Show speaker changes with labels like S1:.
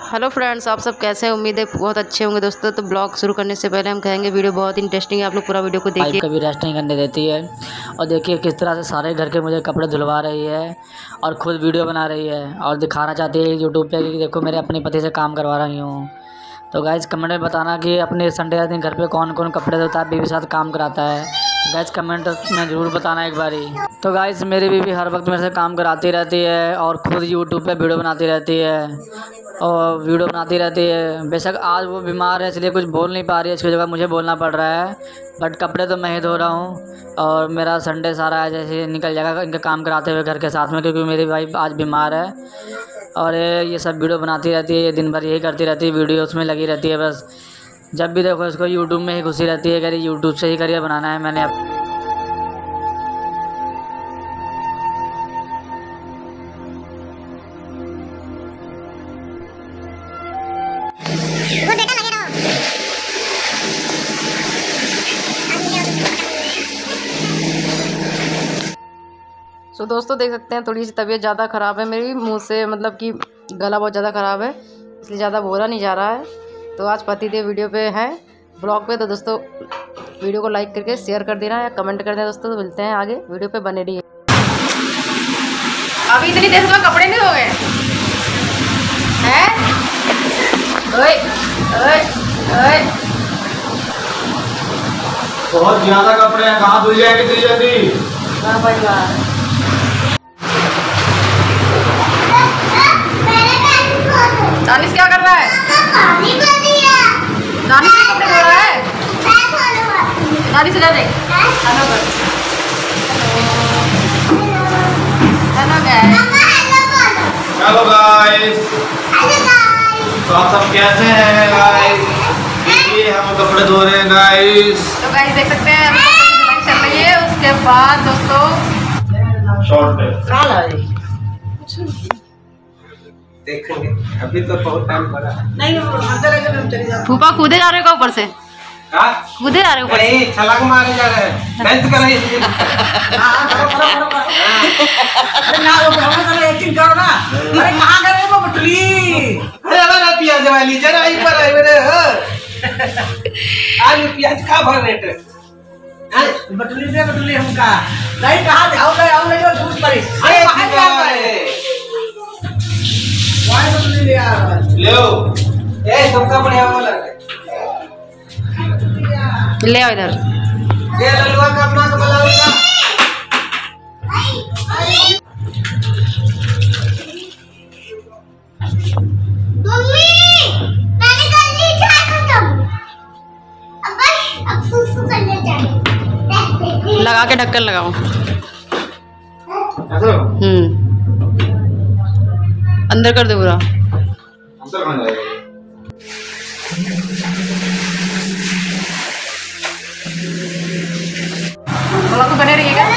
S1: Hello friends, आप सब कैसे हैं? उम्मीद है बहुत अच्छे होंगे दोस्तों। तो ब्लॉग शुरू करने से पहले हम कहेंगे वीडियो बहुत इंटरेस्टिंग है, आप लोग पूरा वीडियो को देखिए।
S2: कभी रेस्ट नहीं करने देती है और देखिए किस तरह से सारे घर के मुझे कपड़े धुलवा रही है और खुद वीडियो बना रही है और दिखाना चाहती है यूट्यूब पे कि देखो मेरे अपने पति से काम करवा रही हूँ। तो गाइस कमेंट में बताना कि अपने संडे दिन घर पे कौन कौन कपड़े धोता है, बीवी के साथ काम कराता है। गाइस कमेंट में ज़रूर बताना एक बारी। तो गाइस मेरी बीवी हर वक्त मेरे से काम कराती रहती है और खुद यूट्यूब पे वीडियो बनाती रहती है बेशक आज वो बीमार है इसलिए कुछ बोल नहीं पा रही है, इसकी जगह मुझे बोलना पड़ रहा है। बट कपड़े तो मैं ही धो रहा हूँ और मेरा संडे सारा जैसे निकल जाएगा इनका काम कराते हुए घर के साथ में, क्योंकि मेरी वाइफ आज बीमार है और ये सब वीडियो बनाती रहती है। ये दिन भर यही करती रहती है, वीडियोस में लगी रहती है। बस जब भी देखो इसको यूट्यूब में ही घुसी रहती है, कह यूट्यूब से ही करियर बनाना है मैंने।
S1: सो दोस्तों देख सकते हैं थोड़ी सी तबीयत ज़्यादा ख़राब है मेरी, मुंह से मतलब कि गला बहुत ज़्यादा ख़राब है, इसलिए ज़्यादा बोला नहीं जा रहा है। तो आज पतिदेव वीडियो पे है, ब्लॉग पे। तो दोस्तों वीडियो को लाइक करके शेयर कर देना या कमेंट कर देना दोस्तों। तो मिलते हैं आगे वीडियो पे, बने रहिए। अभी इतनी देर में कपड़े नहीं धो गए हैं?
S3: बहुत ज्यादा कपड़े हैं, कहाँ धुल जाएंगे इतनी जल्दी?
S1: दानिश क्या कर रहा है? दानिश के कपड़े धो रहा है। दानिश इधर देख।
S3: हेलो गाइस, तो आप सब कैसे हैं गाइस? देखिए हम कपड़े धो रहे हैं गाइस।
S1: तो गाइस देख सकते हैं अभी चल रही है। उसके बाद दोस्तों
S3: शॉर्ट पे
S4: देखेंगे, अभी तो बहुत टाइम पड़ा
S5: नहीं, अंदर आकर हम चले जाओ।
S1: फूफा कूदे जा रहे हो ऊपर से? कूदे जा रहे हो ऊपर से?
S4: नहीं, छलांग मारे जा रहे हैं। डांस कर रही है।
S5: हां करो अरे ना वो हम एक्टिंग करो ना। अरे कहां कर रहे हो बटली?
S4: अरे वाला प्याज वाली जरा आई पर आई मेरे। आज प्याज का भर रेट है?
S5: बटली हमका नहीं कहां आओ ले जो झूठ पड़ी।
S4: अरे कहां जा रहे हैं?
S5: वाई बटली ले आ रहा है।
S4: लो ए सबका बढ़िया बोला
S1: ले आओ इधर।
S4: ये ललुआ का अपना तो बुलाऊंगा।
S6: मम्मी मैंने कर ली चाय खत्म। अब बस अब सुसु करने जाए।
S1: लगा के ढक्कन लगाओ।
S3: ऐसा
S1: अंदर कर दे पूरा।
S3: अंदर कहाँ जाएगा?
S1: ब्लॉग बने रहिएगा।